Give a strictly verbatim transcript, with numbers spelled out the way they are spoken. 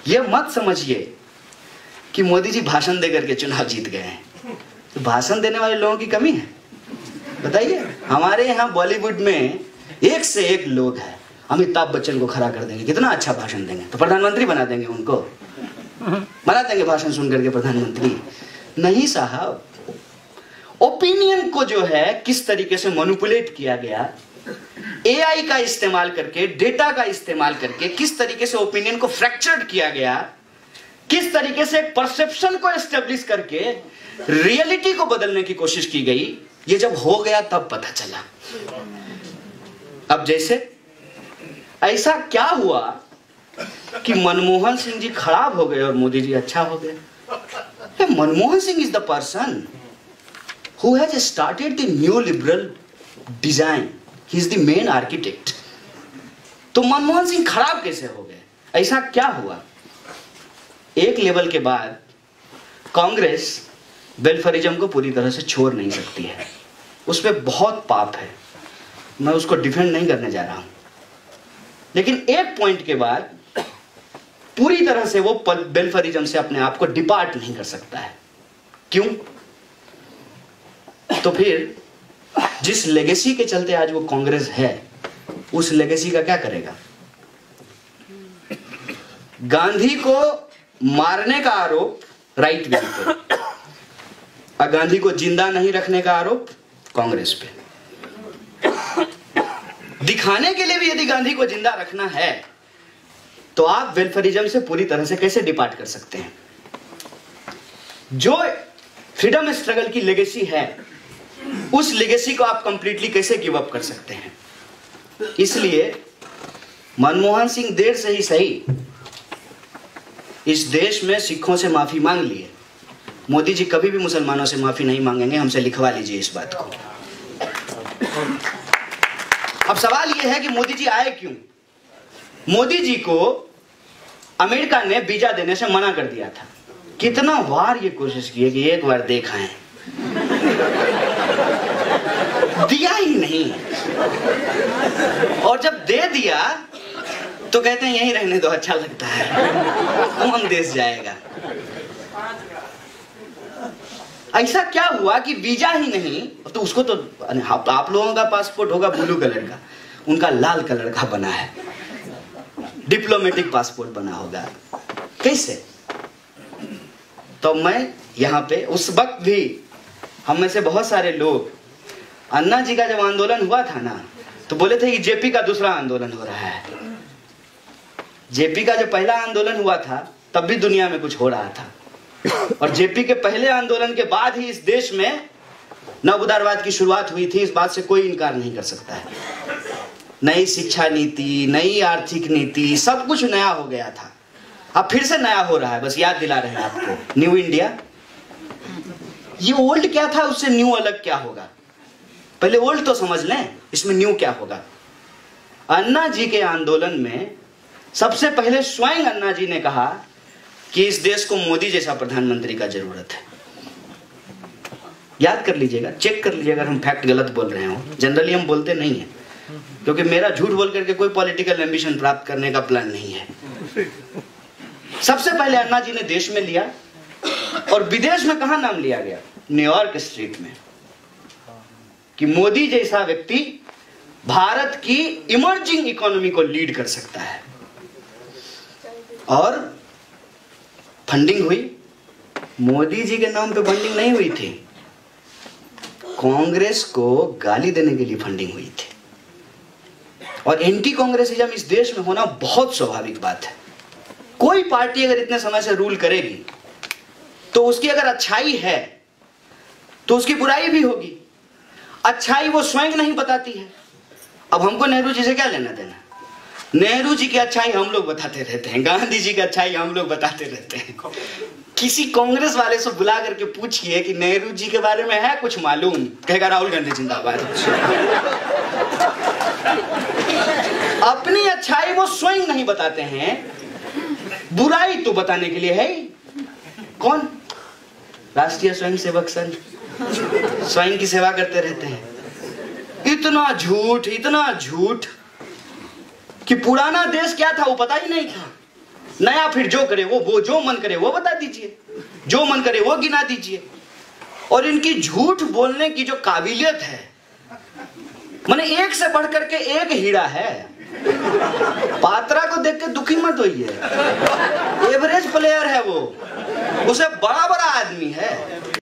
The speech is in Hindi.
ये मत समझिए कि मोदी जी भाषण देकर के चुनाव जीत गए हैं। तो भाषण देने वाले लोगों की कमी है? बताइए। हमारे यहाँ बॉलीवुड में एक से एक लोग हैं। अमिताभ बच्चन को खड़ा कर देंगे, कितना अच्छा भाषण देंगे, तो प्रधानमंत्री बना देंगे उनको, बना देंगे भाषण सुन करके प्रधानमंत्री। नहीं साहब, ओपिनियन को जो है किस तरीके से मैनिपुलेट किया गया, एआई का इस्तेमाल करके, डेटा का इस्तेमाल करके किस तरीके से ओपिनियन को फ्रैक्चर्ड किया गया, किस तरीके से परसेप्शन को एस्टेब्लिश करके रियलिटी को बदलने की कोशिश की गई, ये जब हो गया तब पता चला। अब जैसे ऐसा क्या हुआ कि मनमोहन सिंह जी खराब हो गए और मोदी जी अच्छा हो गए। Manmohan Singh is the person who has started the new liberal design, he is the main architect. तो मनमोहन सिंह खराब कैसे हो गए? ऐसा क्या हुआ? एक लेवल के बाद कांग्रेस वेलफेयरिज्म को पूरी तरह से छोड़ नहीं सकती है, उस पर बहुत पाप है, मैं उसको डिफेंड नहीं करने जा रहा हूं। लेकिन एक पॉइंट के बाद पूरी तरह से वो वेलफेयरिज्म से अपने आप को डिपार्ट नहीं कर सकता है। क्यों? तो फिर जिस लेगेसी के चलते आज वो कांग्रेस है, उस लेगेसी का क्या करेगा? गांधी को मारने का आरोप राइट विंग पे, और गांधी को जिंदा नहीं रखने का आरोप कांग्रेस पे। दिखाने के लिए भी यदि गांधी को जिंदा रखना है तो आप वेलफेयरिज्म से पूरी तरह से कैसे डिपार्ट कर सकते हैं? जो फ्रीडम स्ट्रगल की लेगेसी है, उस लेगेसी को आप कंप्लीटली कैसे गिव अप कर सकते हैं? इसलिए मनमोहन सिंह देर से ही सही इस देश में सिखों से माफी मांग लिए। मोदी जी कभी भी मुसलमानों से माफी नहीं मांगेंगे, हमसे लिखवा लीजिए इस बात को। अब सवाल यह है कि मोदी जी आए क्यों? मोदी जी को अमेरिका ने वीजा देने से मना कर दिया था। कितना बार ये कोशिश की है कि एक बार देखा है, दिया ही नहीं। और जब दे दिया तो कहते हैं यहीं रहने दो, अच्छा लगता है, कौन देश जाएगा। ऐसा क्या हुआ कि वीजा ही नहीं, तो उसको तो आप, आप लोगों का पासपोर्ट होगा ब्लू कलर का, उनका लाल कलर का बना है, डिप्लोमेटिक पासपोर्ट बना होगा। कैसे? तो मैं यहां पे उस वक्त भी हम में से बहुत सारे लोग, अन्ना जी का जब आंदोलन हुआ था ना, तो बोले थे कि जेपी का दूसरा आंदोलन हो रहा है। जेपी का जो पहला आंदोलन हुआ था तब भी दुनिया में कुछ हो रहा था, और जेपी के पहले आंदोलन के बाद ही इस देश में नव उदारवाद की शुरुआत हुई थी। इस बात से कोई इनकार नहीं कर सकता है। नई शिक्षा नीति, नई आर्थिक नीति, सब कुछ नया हो गया था। अब फिर से नया हो रहा है, बस याद दिला रहे हैं आपको। न्यू इंडिया, ये ओल्ड क्या था, उससे न्यू अलग क्या होगा? पहले ओल्ड तो समझ लें, इसमें न्यू क्या होगा। अन्ना जी के आंदोलन में सबसे पहले स्वयं अन्ना जी ने कहा कि इस देश को मोदी जैसा प्रधानमंत्री का जरूरत है। याद कर लीजिएगा, चेक कर लीजिएगा अगर हम फैक्ट गलत बोल रहे हो। जनरली हम बोलते नहीं है, क्योंकि मेरा झूठ बोल करके कोई पॉलिटिकल एम्बिशन प्राप्त करने का प्लान नहीं है। सबसे पहले अन्ना जी ने देश में लिया, और विदेश में कहां नाम लिया गया? न्यूयॉर्क स्ट्रीट में, कि मोदी जैसा व्यक्ति भारत की इमर्जिंग इकोनॉमी को लीड कर सकता है। और फंडिंग हुई, मोदी जी के नाम पे फंडिंग नहीं हुई थी, कांग्रेस को गाली देने के लिए फंडिंग हुई थी। और एंटी कांग्रेसिज्म इस देश में होना बहुत स्वाभाविक बात है। कोई पार्टी अगर इतने समय से रूल करेगी तो उसकी अगर अच्छाई है तो उसकी बुराई भी होगी। अच्छाई वो स्वयं नहीं बताती है। अब हमको नेहरू जी से क्या लेना देना? नेहरू जी की अच्छाई हम लोग बताते रहते हैं, गांधी जी की अच्छाई हम लोग बताते रहते हैं। किसी कांग्रेस वाले से बुला करके पूछिए कि नेहरू जी के बारे में है कुछ मालूम, कहेगा राहुल गांधी जिंदाबाद। अपनी अच्छाई वो स्वयं नहीं बताते हैं, बुराई तो बताने के लिए है। कौन? राष्ट्रीय स्वयंसेवक संघ स्वयं की सेवा करते रहते हैं। इतना झूठ, इतना झूठ कि पुराना देश क्या था वो पता ही नहीं था। नया फिर जो करे वो वो जो मन करे वो बता दीजिए, जो मन करे वो गिना दीजिए। और इनकी झूठ बोलने की जो काबिलियत है, माने एक से बढ़ करके एक हीरा है। पात्रा को देख के दुखी मत होइए, एवरेज प्लेयर है वो, उसे बड़ा बड़ा आदमी है।